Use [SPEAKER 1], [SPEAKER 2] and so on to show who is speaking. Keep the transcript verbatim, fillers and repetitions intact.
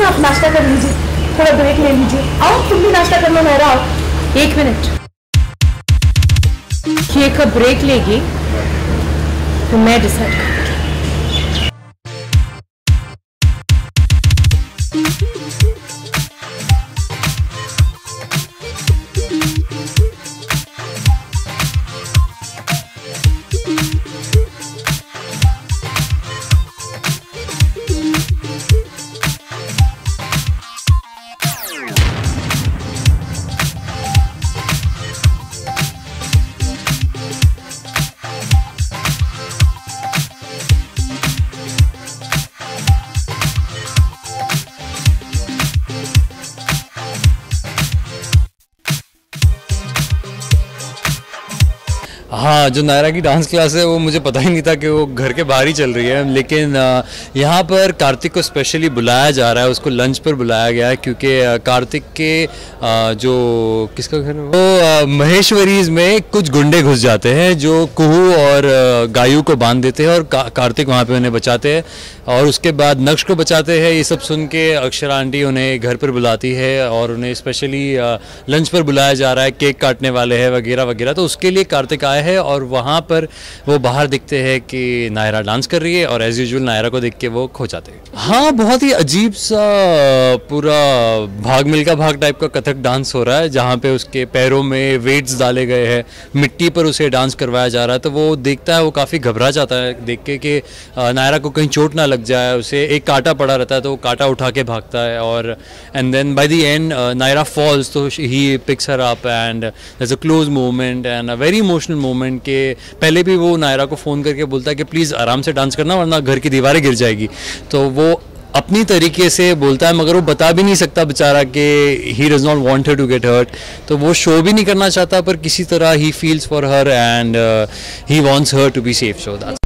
[SPEAKER 1] ना, आप नाश्ता कर लीजिए, थोड़ा ब्रेक ले लीजिए। आओ तुम भी नाश्ता कर लो, नायरा आओ। एक मिनट, ये कब ब्रेक लेगी तो मैं डिसाइड करूंगी।
[SPEAKER 2] हाँ, जो नायरा की डांस क्लास है वो मुझे पता ही नहीं था कि वो घर के बाहर ही चल रही है, लेकिन यहाँ पर कार्तिक को स्पेशली बुलाया जा रहा है, उसको लंच पर बुलाया गया है क्योंकि कार्तिक के जो किसका घर है वो महेश्वरीज में कुछ गुंडे घुस जाते हैं जो कुहू और गायू को बांध देते हैं और कार्तिक वहाँ पे उन्हें बचाते हैं और उसके बाद नक्श को बचाते हैं। ये सब सुन के अक्षरा आंटी उन्हें घर पर बुलाती है और उन्हें स्पेशली लंच पर बुलाया जा रहा है, केक काटने वाले हैं वगैरह वगैरह। तो उसके लिए कार्तिक आए है और वहाँ पर वो बाहर दिखते हैं कि नायरा डांस कर रही है और एज यूजुअल नायरा को देख के वो खो जाते हैं। हाँ, बहुत ही अजीब सा पूरा भाग मिल्खा भाग टाइप का कथक डांस हो रहा है जहाँ पे उसके पैरों में वेट्स डाले गए हैं, मिट्टी पर उसे डांस करवाया जा रहा है। तो वो देखता है, वो काफ़ी घबरा जाता है देख के कि नायरा को कहीं चोट ना लग जाए। उसे एक कांटा पड़ा रहता है तो वो कांटा उठा के भागता है और and then by the end Naira falls तो he picks her up and there is a close moment and a very emotional moment के पहले भी वो नायरा को फ़ोन करके बोलता है कि प्लीज़ आराम से डांस करना वरना घर की दीवारें गिर जाएगी। तो वो अपनी तरीके से बोलता है मगर वो बता भी नहीं सकता बेचारा कि he does not want her to get hurt. तो वो शो भी नहीं करना चाहता पर किसी तरह he feels for her and he wants her to be safe. So that's